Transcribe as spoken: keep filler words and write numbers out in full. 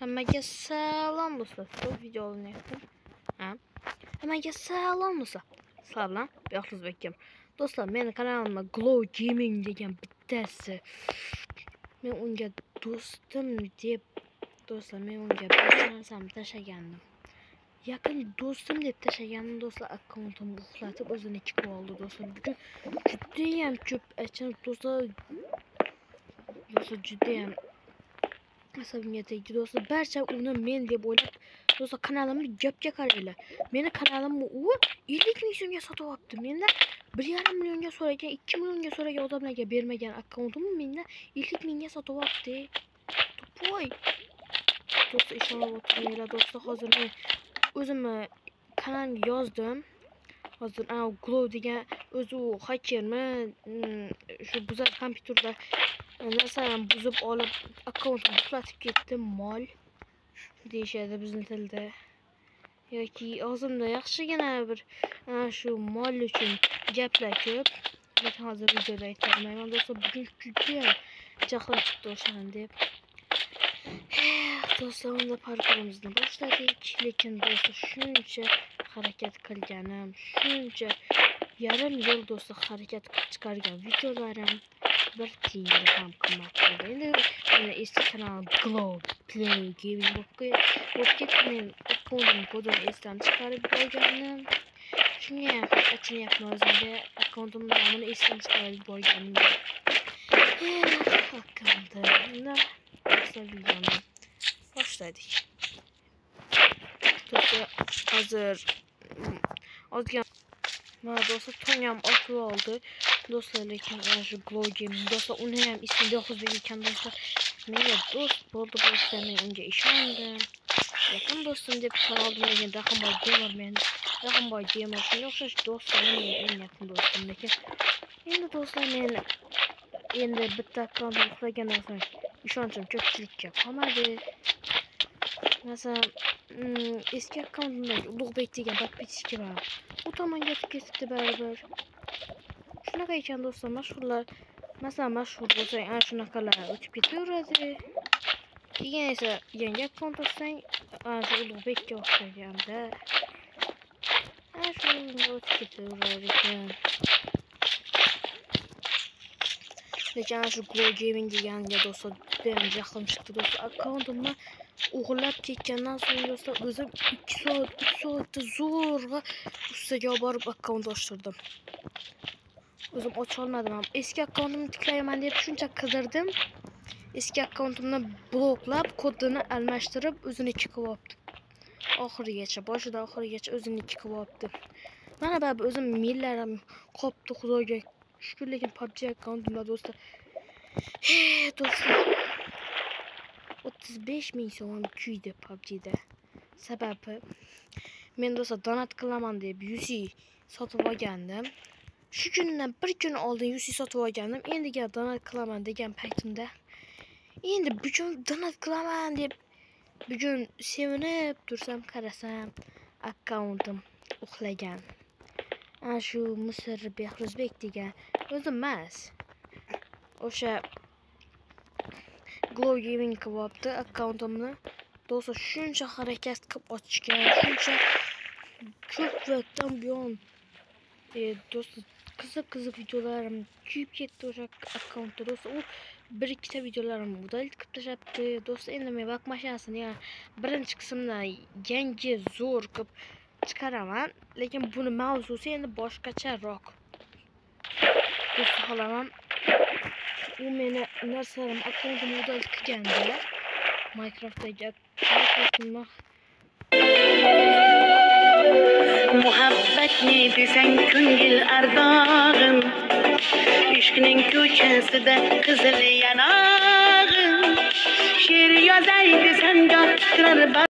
Hammaga salom do'stlar. Bu videoni yaptım. Ha. Hammaga salom do'stlar. Salom, Yaxlizbek. Do'stlar, meni kanalimda Glow Gaming degan bittasi. Men unga do'stim deb, do'stlar, men unga bir narsani tashlagandim. Yaqin do'stim deb tashlagandim do'stlar, akkauntimni uxlatib o'zini ikki oldi do'stlar. Bugun juda ham ko'p aytgan do'stlar. Do'stlar juda ham asabimga tegdi do'stlar. Barcha uni men deb o'ylab, do'stlar, kanalimni gapga qaranglar. Meni kanalimni u ellik ming so'mga sotib olibdi. Mendan bir yarim millionga so'ragan, ikki millionga so'ragan odamlarga bermagan akkauntimni mendan ellik mingga sotib olibdi. To'poy. Do'stlar, ishonib o'tirmanglar do'stlar. Hozir men o'zimni kanalimga yozdim. Hozir ana Glow degan o'zi u hakermi, shu buzar kompyuterda narsalarni buzib olib akkauntni uxlatib ketdi, mol deyishadi bizning tilda. Yoki o'zimda yaxshigina bir shu mol uchun gaplar ko'p. Lekin hozir videoda aytolmayman do'stlar. Bugun juda jahlim chiqdi o'shadan deb. Do'stlar, unda parkurimizni boshladik. Lekin do'stlar, shuncha harakat qilganim, shuncha yarim yil do'stlar harakat qilib chiqargan videolarim bir tiyinga ham qimmat bo'ldi. Endi meni eski kanalim Glow Play Gaming bo'lib ketdi. Men akkauntimni kodini esdan chiqarib qo'yganim. Shunga ham achinyapman o'zimga. Akkauntimni nomini esdan chiqarib qo'yganim. Akkauntimni do'stlar videoni boshladik. Do'stlar, hozir ozgan mana do'stlar tong ham otib oldi. Do'stlar, lekin ana shu Glow Gaming do'stlar, uni ham ismi Yaxlizbek ekan do'stlar. Menga do'st bo'ldi do'stlar, men unga ishondim. Yaqin do'stim deb tan oldim, lekin Rahimboy Gamer men. Rahimboy Gamer shunga o'xshash do'stlar, mening eng yaqin do'stim. Lekin endi do'stlar, men endi bitta akkauntni uxlagandan so'ng ishonchim ko'pchilikka qolmadi. Masalan, eski akkauntimdagi Ulug'bek degan podpischka bor. U tomonga o'tib ketibdi baribir. Shunaqa ekan do'stlar, mashhurlar, masalan, mashhur bo'lsa, ana shunaqalar o'tib ketaveradi. Keyin esa yangi akkaunt ochsang, ana shu Ulug'bekka o'xshaganda ana shunga o'tib ketaverar ekan. Lekin ana shu Glow Gaming deganga do'stlar juda ham jahlim chiqdi do'stlar. Akkauntimni o'g'irlab ketgandan so'ng do'stlar, o'zim ikki soat, uch soatda zo'rg'a ustaga olib borib akkaunt ochtirdim. O'zim ocha olmadim. Eski akkauntimni tiklayman deb shuncha qidirdim. Eski akkauntimni bloklab, kodini almashtirib, o'ziniki qilib olibdi. Oxirigacha, boshidan oxirigacha o'ziniki qilib olibdi. Mana bab o'zim millarim qopti, xudoga shukr. Lekin P U B G akkauntimda do'stlar, he do'stlar, o'ttiz besh ming so'm kuydi P U B G'da. Sababi men do'stlar donat qilaman deb U C sotib olgandim. Shu kundan bir kun oldin U C sotib olgandim. Endiga donat qilaman degan paytimda, endi bugun donat qilaman deb bugun sevinib tursam, qarasam akkauntim uxlagan. Ana shu Misr Yaxlizbek degan o'zim emas. O'sha Glow Gaming qilib olibdi akkauntimni. Do'stlar, shuncha harakat qilib ochgan, shuncha ko'p vaqtdan buyon e, do'stlar, qiziq-qiziq videolarim kuyib ketdi o'sha akkauntda do'stlar. U bir ikkita videolarimni udalib qilib tashlabdi. Do'stlar, endi men vaqt mashinasini yana birinchi qismdan yangi zo'r qilib chiqaraman. Lekin buni mavzusi endi boshqacharoq. Do'stlar, xohlaman u meni narsalarim akkauntimni udalib qilganda Minecraft'dagi akkauntimni muhabbatni desang ko'ngil ardog'im, ishqning ko'chasida qizil yanog'im, she'r yozay desang goh titrar